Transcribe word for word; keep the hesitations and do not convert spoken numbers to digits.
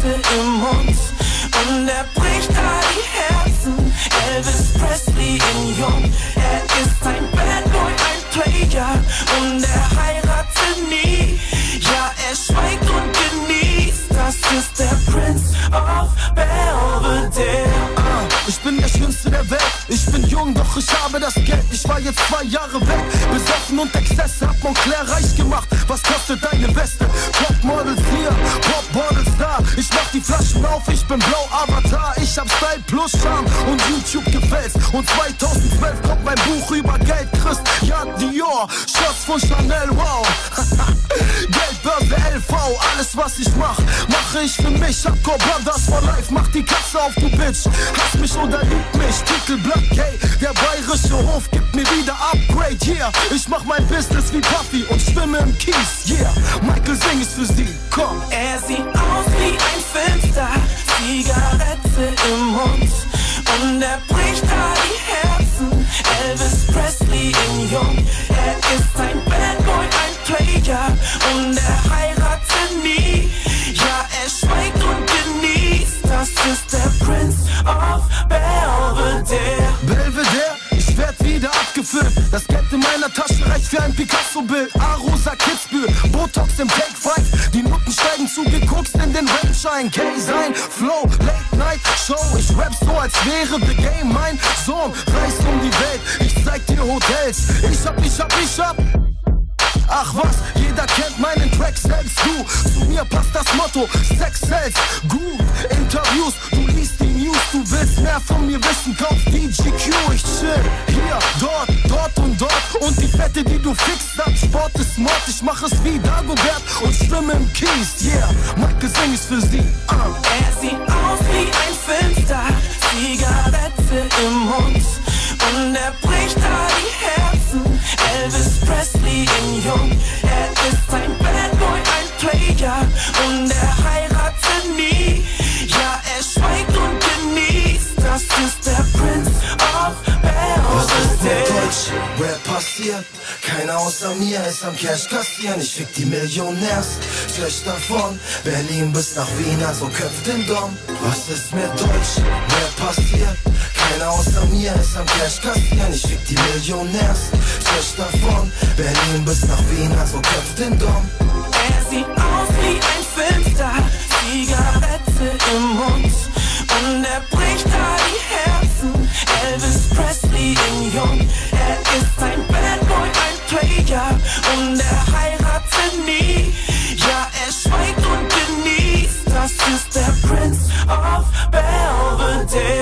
Zigarette im Mund und er bricht da die Herzen. Elvis Presley in jung, er ist ein Bad Boy, ein Player und er heiratet nie. Ja, er schweigt und genießt, das ist der Prince of Belvedere. Ah, ich bin der Schönste der Welt, ich bin jung, doch ich habe das Geld. Ich war jetzt zwei Jahre weg, besoffen und Exzesse, hab Montclair reich gemacht. Was kostet deine Weste? Topmodels hier, Popmodels da. Ich mach die Flaschen auf, ich bin blau Avatar. Ich hab Style plus Charme und YouTube gefällt's. Und zweitausendzwölf kommt mein Buch über Geld, Christ, ja Dior, Shots von Chanel, wow. Geldbörse L V, alles was ich mach, mache ich für mich. Hardcore Brothers for life, mach die Katze auf, du Bitch. Hass mich oder lieb mich, Titelblatt, hey. Der bayerische Hof gibt mir wieder Upgrade, yeah. Ich mach mein Business wie Puffy und schwimme im Kies, yeah. Michael Sing ist für sie, komm. Er sieht aus wie ein Filmstar, Zigarette im Mund und er bricht da die Herzen. Elvis Presley in jung, er ist ein Bad Boy, ein Player und er heiratet nie. Ja, er schweigt und genießt, das ist der Prince of Belvedere. Belvedere, ich werd wieder abgefüllt. Das Geld in meiner Tasche reicht für ein Picasso-Bild. Arosa Kitzbühel, Botox im Take five. Die Nutten steigen zu, geguckst in den Rainshine. K sein Flow, Late Night Show. Ich rap so, als wäre The Game mein Sohn. Reist um die Welt, ich zeig dir Hotels. Ich hab, ich hab, ich hab. Ach was, jeder kennt meinen Track, selbst du. Zu mir passt das Motto, Sex sells gut. Interviews, du liest die News, du willst mehr von mir wissen, kauf D G Q. Ich chill hier, dort, dort und dort. Und die Fette, die du fixst, sagt Sport ist Mord. Ich mach es wie Dagobert und schwimme im Kies, yeah. Michael Sing ist für sie, uh. Er sieht aus wie ein Filmstar, Zigarette im Mund und er bricht da die Herzen. Elvis Presley in jung, er ist ein Bad Boy, ein Player und er heiratet nie. Ja, er schweigt und genießt, das ist der Prince of Belvedere. Was ist mit Deutsch? Rap passiert, keiner außer mir ist am Cash kassieren. Ich fick die Millionärs, schlecht davon. Berlin bis nach Wien, also köpft den Dom. Was ist mit Deutsch? Rap passiert, keiner außer mir ist am Cash kassieren. Ich fick die Millionärs, schlecht davon. Berlin bis nach Wien, also köpft den Dom. Er sieht aus wie ein Filmstar, Zigarette im Mund und er bricht da die Herzen. Elvis Presley in jung, er ist ein Bad Boy, ein Player und er heiratet nie. Ja, er schweigt und genießt, das ist der Prince of Belvedere.